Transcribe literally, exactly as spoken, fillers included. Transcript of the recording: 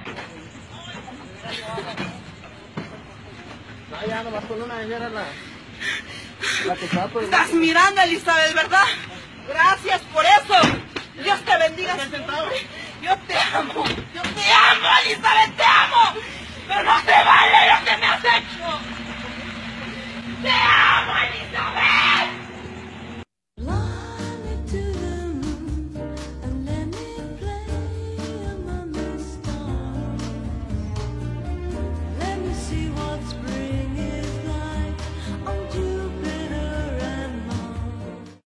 No, ya nomás con una, era la, la que estaba por el... Estás mirando, Elizabeth, ¿verdad? Gracias por eso. Dios te bendiga. Yo te amo. Yo te amo, Elizabeth, te amo. Pero no se vale lo que